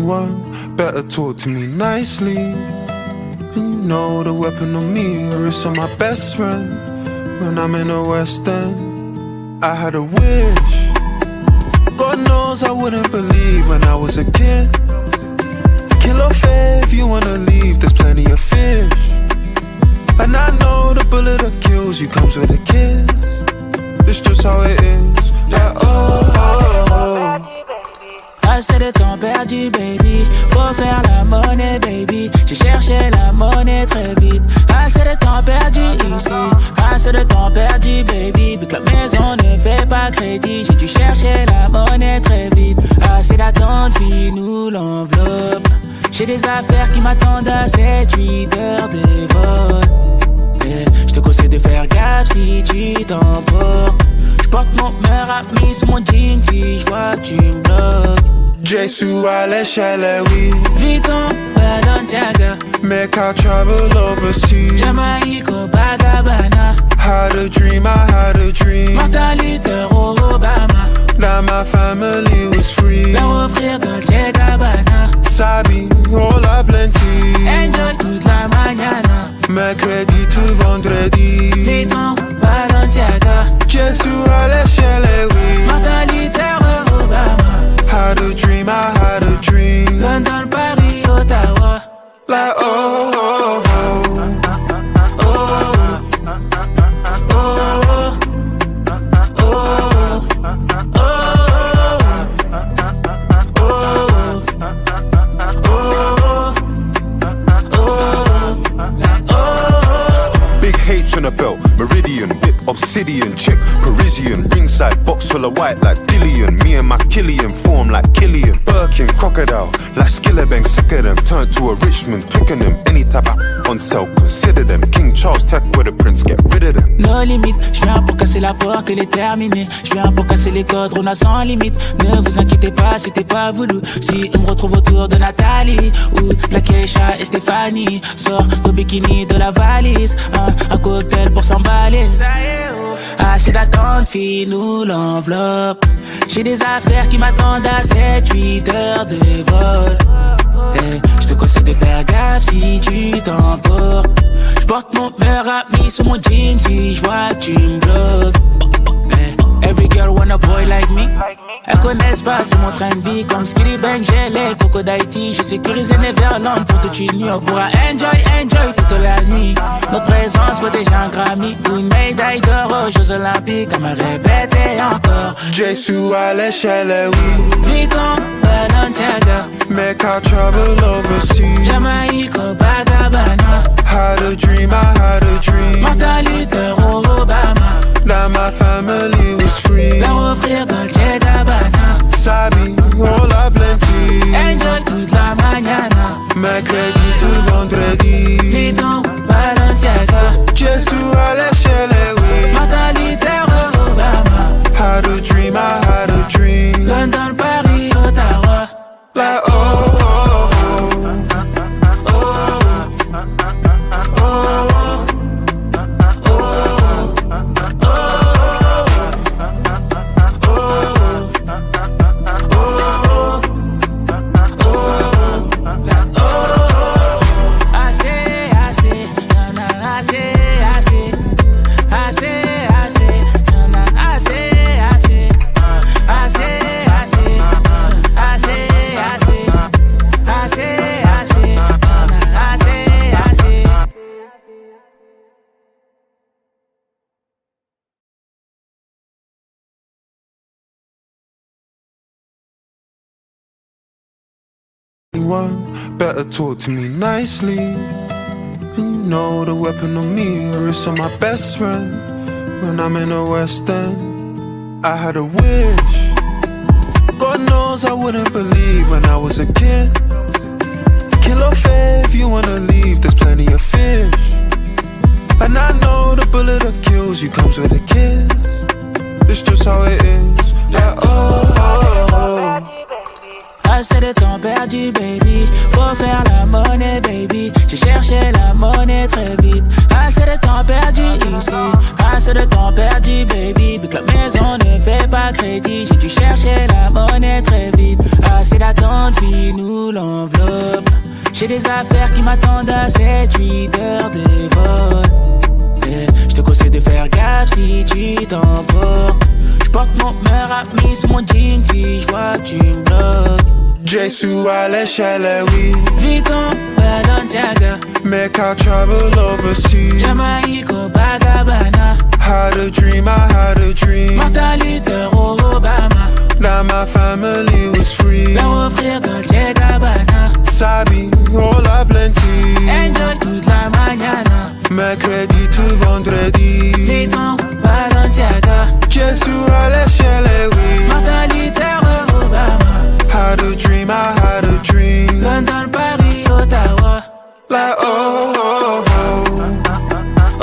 anyone, better talk to me nicely. And you know the weapon on me is on my best friend. When I'm in the West End, I had a wish. God knows I wouldn't believe when I was a kid. Kill or fair if you wanna leave, there's plenty of fish. And I know the bullet that kills you comes with a kiss. It's just how it is, like oh, oh, oh. Assez de temps perdu, baby. Faut faire la monnaie, baby. J'ai cherché la monnaie très vite. Assez de temps perdu ici. Assez de temps perdu, baby. Vu que la maison ne fait pas crédit, j'ai dû chercher la monnaie très vite. Assez d'attente, file-nous l'enveloppe. J'ai des affaires qui m'attendent à 7-8 heures de vol. Je te conseille de faire gaffe si tu t'emportes. J'porte mon meilleur ami sur mon jean si j'vois que tu me bloques. Jesu à l'échelle, oui. Vuitton, Balenciaga. Make I travel overseas. Jamaïque, Copacabana. Had a dream, I had a dream. Martin Luther, Obama. That my family was free. Leur offrir Dolce Gabbana. Sabi, all a plenty. Enjoy toute la mañana. Mercredi to vendredi. Vuitton, Balenciaga. Jesu à l'échelle, oui. Martin Luther, Obama. Had a dream, I had a dream. London, Paris, Ottawa. Like oh, oh, oh. Oh, on a belt, Meridian, whip, obsidian, chick, Parisian, ringside, box full of white like Dillian, me and my Killian, form like Killian, Birkin, crocodile, like Skillabang, sick of them, turn to a Richmond, picking them, any type of on sale, consider them, King Charles, tech with the prince, get rid of them. No limite, je viens pour casser la porte, elle est terminée, je viens pour casser les codes, on a sans limite, ne vous inquiétez pas, c'était pas voulu, si on me retrouve autour de Nathalie, ou de la Keisha et Stéphanie, sors au bikini de la valise, un cocktail pour s'emballer. Assez d'attente, file-nous l'enveloppe. J'ai des affaires qui m'attendent à 7-8 heures de vol. Je te conseille de faire gaffe si tu t'emportes. J'porte mon meilleur ami sur mon jean si j'vois que tu me bloques. Every girl want a boy like me. Elles connaissent pas, c'est mon train de vie. Comme Skilly Bang, j'ai les Coco d'Haïti. Je sécurise Neverland pour toute une nuit. On pourra enjoy toute la nuit. Notre présence vaut déjà un Grammy ou une médaille d'or aux Jeux Olympiques. À me répéter encore. Jesu à l'échelle, oui. Vuitton, Balenciaga. Make I travel overseas. Jamaïque, Copacabana. Had a dream, I had a dream. Martin Luther, Obama. That my family was free. Leur offrir Dolce Gabbana. Sabi, all a plenty. Enjoy toute la mañana. Mercredi to vendredi. Vuitton, Balenciaga. Jesu à l'échelle, oui. Martin Luther, Obama. Had a dream, I had a dream. London, Paris, Ottawa. Like oh, oh, oh. Better talk to me nicely. And you know the weapon on me is on my best friend. When I'm in the West End, I had a wish. God knows I wouldn't believe when I was a kid. Kill or fair if you wanna leave, there's plenty of fish. And I know the bullet that kills you comes with a kiss. It's just how it is, like oh, oh, oh. Assez de temps perdu, baby. Faut faire la monnaie, baby. J'ai cherché la monnaie très vite. Assez de temps perdu ici. Assez de temps perdu, baby. Vu que la maison ne fait pas crédit, j'ai dû chercher la monnaie très vite. Assez d'attente, file-nous l'enveloppe. J'ai des affaires qui m'attendent à 7-8 heures de vol. Je te conseille de faire gaffe si tu t'emportes. J'porte mon meilleur ami sur mon jean si j'vois que tu me bloques. Jesu à l'échelle, oui. Vuitton, Balenciaga. Make I travel overseas. Jamaïque, Copacabana. Had a dream, I had a dream. Martin Luther, Obama. That my family was free. Leur offrir Dolce Gabbana. Sabi, all a plenty. Enjoy toute la mañana. Mercredi to vendredi. Vuitton, Balenciaga. Jesu à l'échelle, oui. Martin Luther, Obama. Had a dream, I had a dream. London, Paris, Ottawa. Like oh, oh, oh.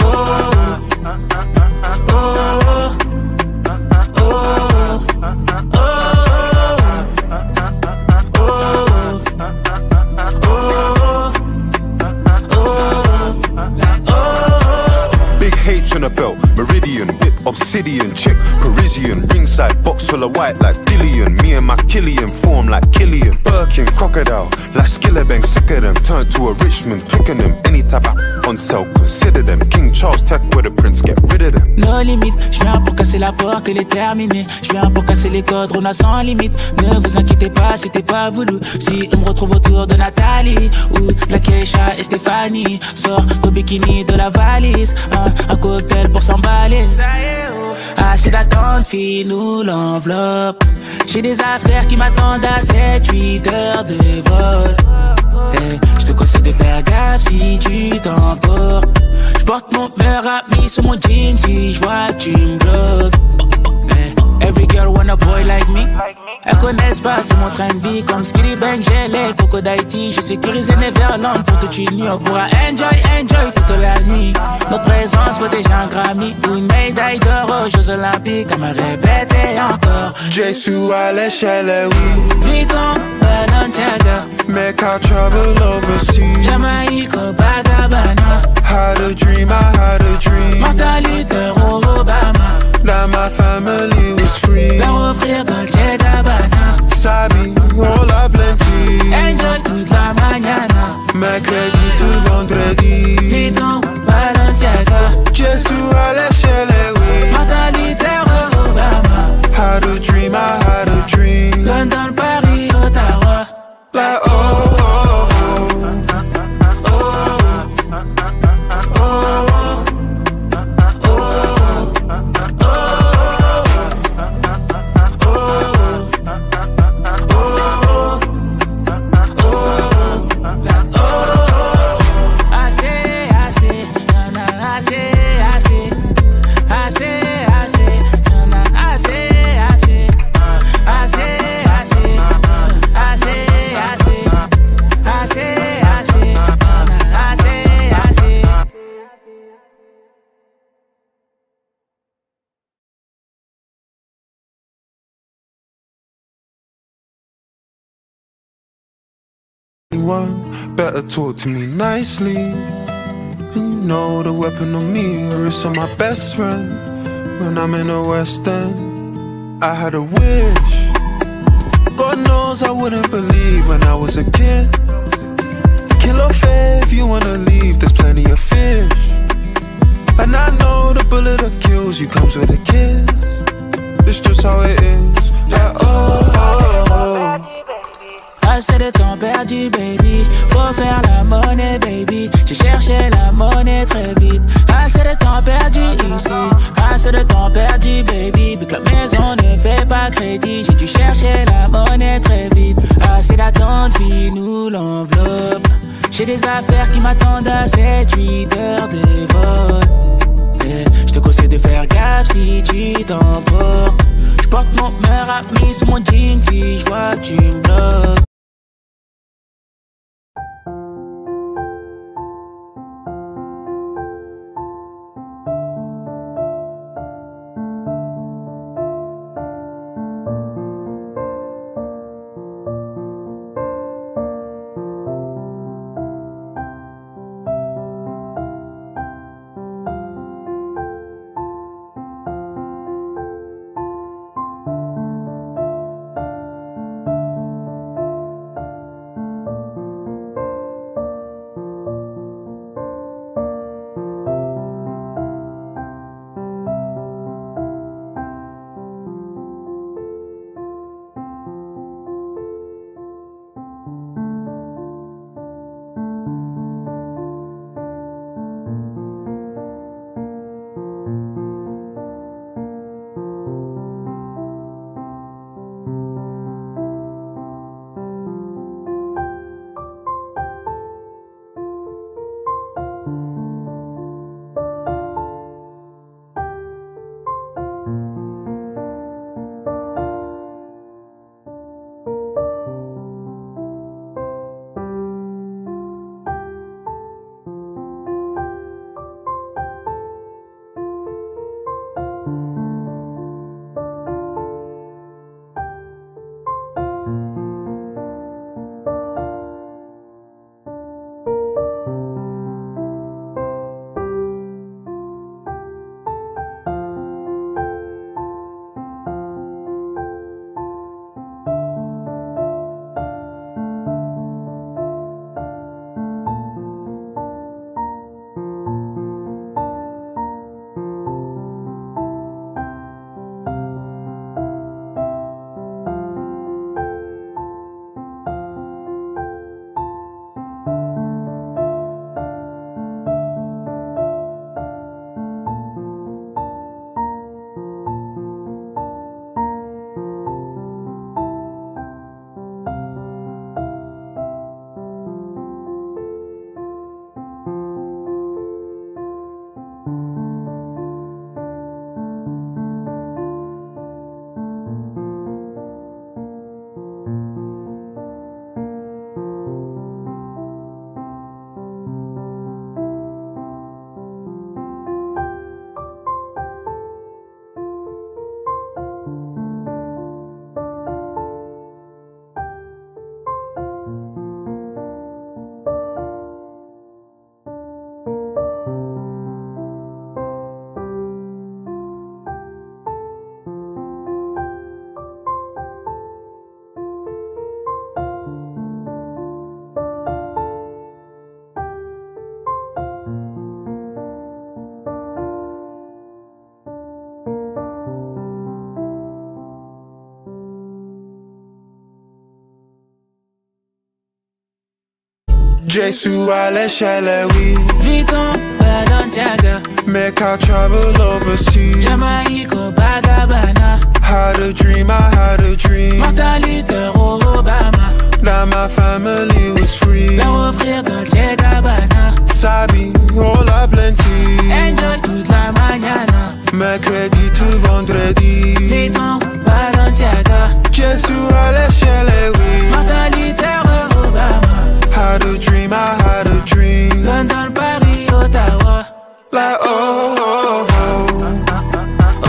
Big H on a belt, Meridian, whip, obsidian, chick, Parisian, ringside, box full of white like Dillian. Me and my Killian form like Killian. Birkin, crocodile, like Skillabang, sick of them. Turn to a Richmond, picking them. Any type of on sale, consider them. King Charles, tech with the prince, get rid of them. No limite, je viens pour casser la porte, elle est terminée. Je viens pour casser les codes, on a sans limite. Ne vous inquiétez pas, c'était pas voulu. Si on me retrouve autour de Nathalie ou la Keisha et Stéphanie, sors ton bikini de la valise, un cocktail pour s'emballer. Assez d'attente, file-nous l'enveloppe. J'ai des affaires qui m'attendent à 7-8 heures de vol. Je te conseille de faire gaffe si tu t'emportes. J'porte mon meilleur ami sur mon jean si j'vois que tu me bloques. Every girl want a boy like me. Elles connaissent pas, c'est mon train de vie. Comme Skilly Bang, j'ai les Coco d'Haïti. Je sécurise Neverland pour toute une nuit. On pourra enjoy toute la nuit. Notre présence vaut déjà un Grammy ou une médaille d'or aux Jeux Olympiques. À me répéter encore. Jesu à l'échelle, oui. Vuitton, Balenciaga. Make I travel overseas. Jamaïque, Copacabana. Had a dream, I had a dream. Martin Luther, Obama. That my family was free. Leur offrir Dolce Gabbana. Sabi, all a plenty. Enjoy toute la mañana. Mercredi to vendredi. Vuitton, Balenciaga. Jesu à l'échelle, oui. Martin Luther, Obama. Had a dream, I had a dream. London, Paris, Ottawa. Like oh, oh, oh. Better talk to me nicely. And you know the weapon on me is on my best friend. When I'm in the West End, I had a wish. God knows I wouldn't believe when I was a kid. Kill or fair if you wanna leave, there's plenty of fish. And I know the bullet that kills you comes with a kiss. It's just how it is. Like oh, oh, oh. Assez de temps perdu, baby. Faut faire la monnaie, baby. J'ai cherché la monnaie très vite. Assez de temps perdu ici. Assez de temps perdu, baby. Vu que la maison ne fait pas crédit, j'ai dû chercher la monnaie très vite. Assez d'attente, file-nous l'enveloppe. J'ai des affaires qui m'attendent à 7-8 heures de vol. Je te conseille de faire gaffe si tu t'emportes. J'porte mon meilleur ami sur mon jean si j'vois que tu me bloques. Jesu à l'échelle, oui. Vuitton, Balenciaga. Make I travel overseas. Jamaica, Bagabana. Had a dream, I had a dream. Martin Luther, Obama. That my family was free. Leur offrir Dolce Gabbana. Sabi, all a plenty. Enjoy toute la mañana. Mercredi to vendredi. Vuitton, Balenciaga. Jesu à l'échelle, oui. Martin Luther, Obama. Had a dream, I had a dream. London, Paris, Ottawa. Like oh, oh, oh.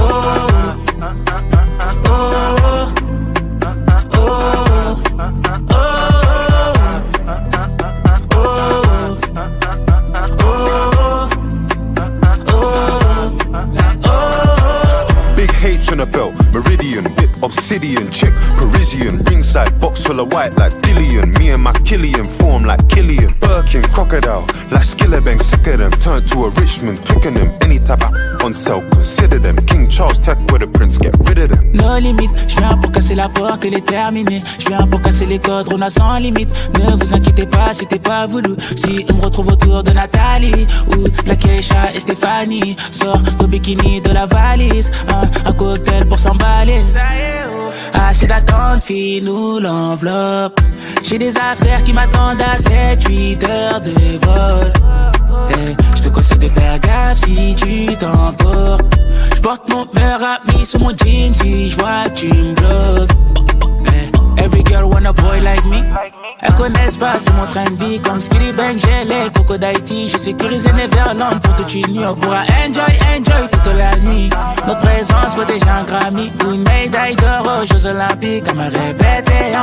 On a belt, Meridian, bit obsidian, chick, Parisian, ringside, box full of white like Dillian. Me and my Killian form like Killian. Birkin, crocodile, like Skillabang, sick of them. Turn to a Richmond, picking them. Any type of on sale, consider them. King Charles, tech with the prince, get rid of them. No limite, je viens pour casser la porte, elle est terminée. Je viens pour casser les codes, on a sans limite. Ne vous inquiétez pas, c'était pas voulu. Si on me retrouve autour de Nathalie ou la Keisha et Stéphanie, sort au bikini de la valise, un cocktail pour s'emballer. Assez d'attente, fille, nous l'enveloppe. J'ai des affaires qui m'attendent à 7-8 heures de vol. Je te conseille de faire gaffe si tu t'emportes. J'porte mon meilleur ami sur mon jean si j'vois que tu me bloques. Every girl want a boy like me. Elles connaissent pas, c'est mon train de vie. Comme Skilly Bang, j'ai les Coco d'Haïti. J'ai sécurisé Neverland pour toute une nuit. On pourra enjoy toute la nuit. Notre présence vaut déjà un Grammy ou une médaille d'or aux Jeux Olympiques. À me répéter.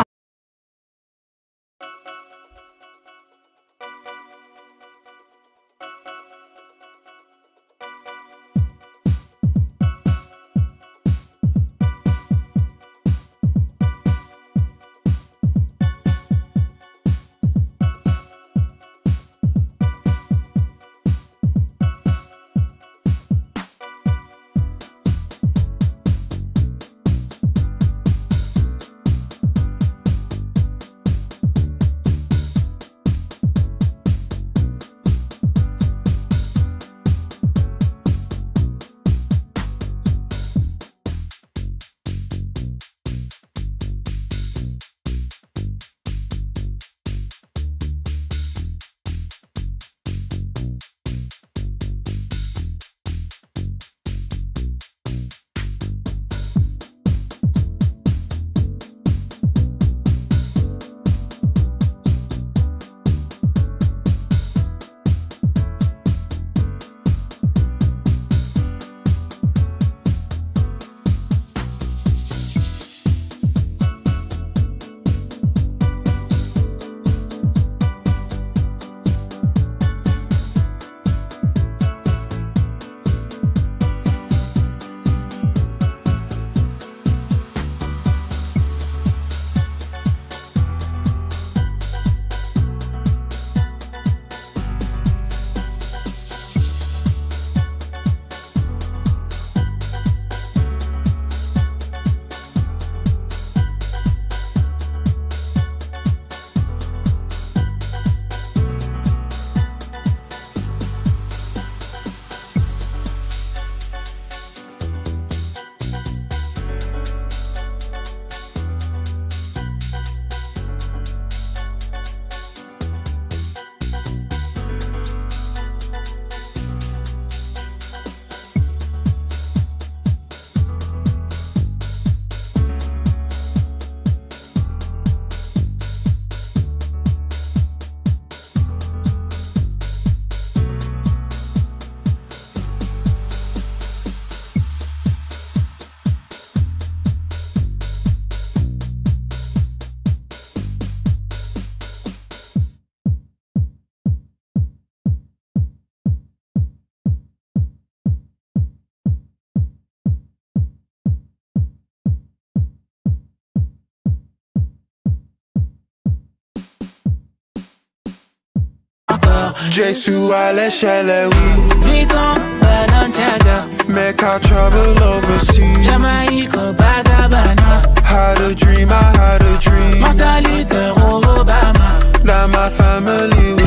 Jesu à l'échelle, oui. Vuitton, Balenciaga. Make I travel overseas. Jamaica, Bagabana. Had a dream, I had a dream. Martin Luther, Obama. That my family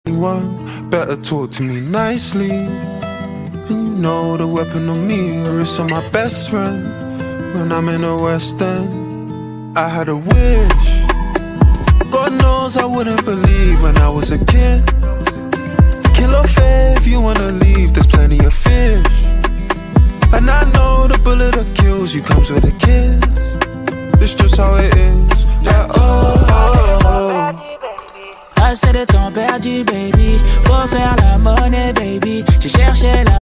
anyone, better talk to me nicely. And you know the weapon on me, or it's on my best friend. When I'm in the West End, I had a wish. God knows I wouldn't believe when I was a kid. Kill or fair if you wanna leave, there's plenty of fish. And I know the bullet that kills you comes with a kiss. It's just how it is, like oh, oh, oh. Assez de temps perdu, baby. Faut faire la monnaie, baby. J'ai cherché la...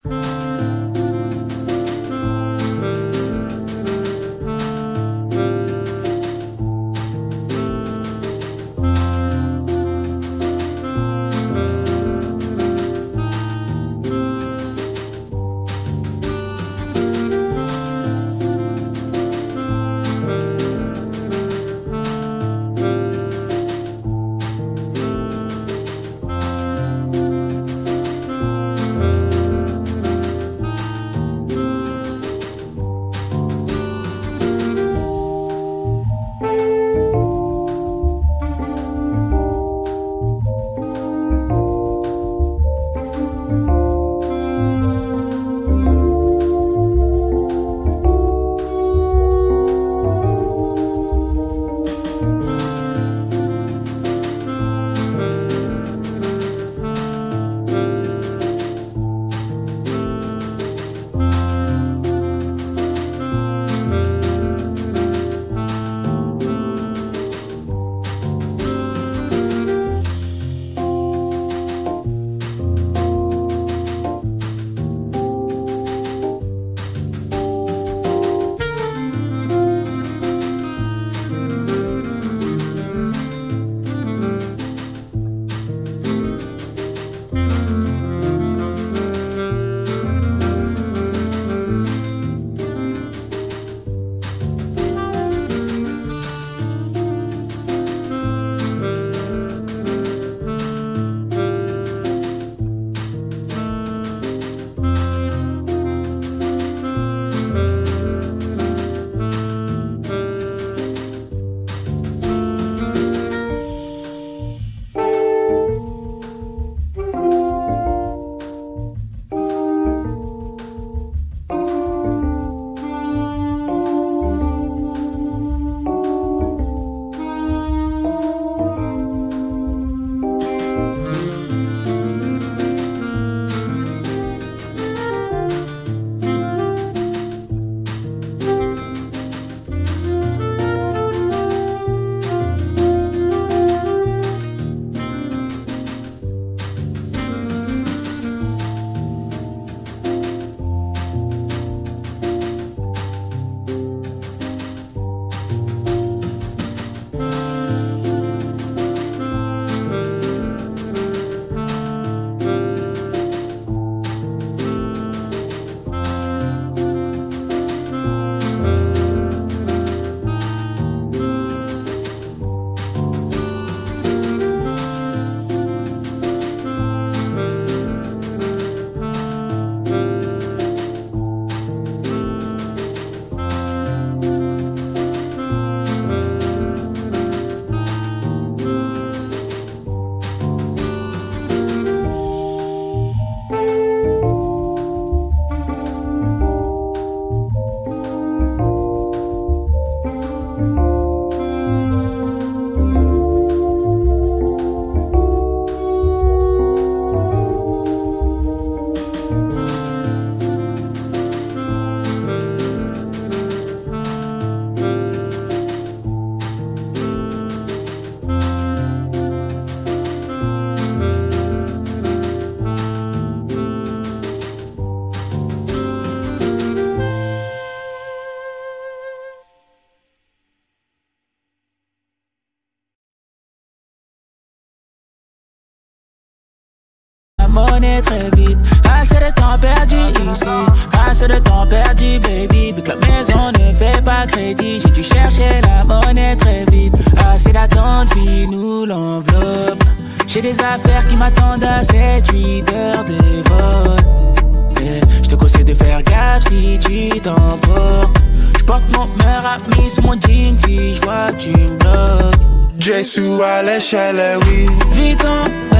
monnaie très vite. Assez de temps perdu ici, assez de temps perdu, baby. Vu que la maison ne fait pas crédit, j'ai dû chercher la monnaie très vite. Assez d'attente, nous l'enveloppe. J'ai des affaires qui m'attendent à 7-8 heures de vol. Je te conseille de faire gaffe si tu t'emportes. J'porte mon meilleur ami sur mon jean si j'vois que tu me bloques. J sous à l'échelle, oui. Vite en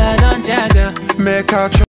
Balenciaga. Make I try